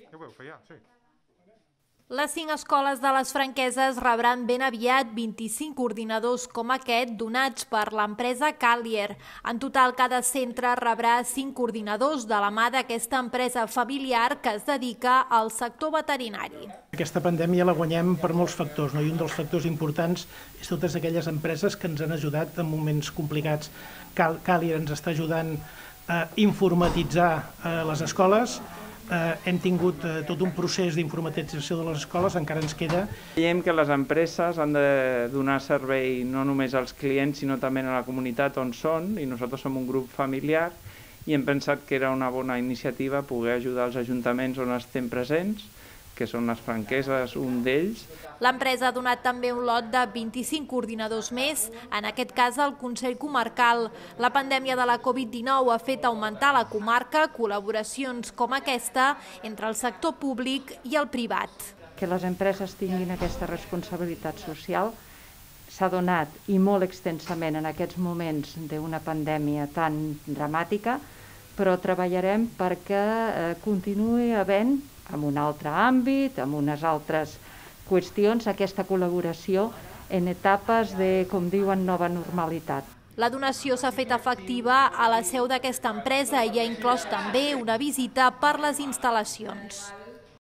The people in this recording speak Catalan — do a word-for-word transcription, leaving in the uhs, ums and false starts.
Ja ho veu fer, ja, sí. Les cinc escoles de les franqueses rebran ben aviat vint-i-cinc ordinadors com aquest donats per l'empresa Calier. En total, cada centre rebrà cinc ordinadors de la mà d'aquesta empresa familiar que es dedica al sector veterinari. Aquesta pandèmia la guanyem per molts factors, no? I un dels factors importants és totes aquelles empreses que ens han ajudat en moments complicats. Calier ens està ajudant a informatitzar les escoles. Eh, hem tingut eh, tot un procés d'informatització de les escoles, encara ens queda. Veiem que les empreses han de donar servei no només als clients, sinó també a la comunitat on són, i nosaltres som un grup familiar, i hem pensat que era una bona iniciativa poder ajudar els ajuntaments on estem presents, que són les franqueses, un d'ells. L'empresa ha donat també un lot de vint-i-cinc ordinadors més, en aquest cas al Consell Comarcal. La pandèmia de la Covid dinou ha fet augmentar a la comarca col·laboracions com aquesta entre el sector públic i el privat. Que les empreses tinguin aquesta responsabilitat social s'ha donat, i molt extensament en aquests moments d'una pandèmia tan dramàtica, però treballarem perquè eh, continuï havent en un altre àmbit, en unes altres qüestions, aquesta col·laboració en etapes de, com diuen, nova normalitat. La donació s'ha fet efectiva a la seu d'aquesta empresa i ha inclòs també una visita per les instal·lacions.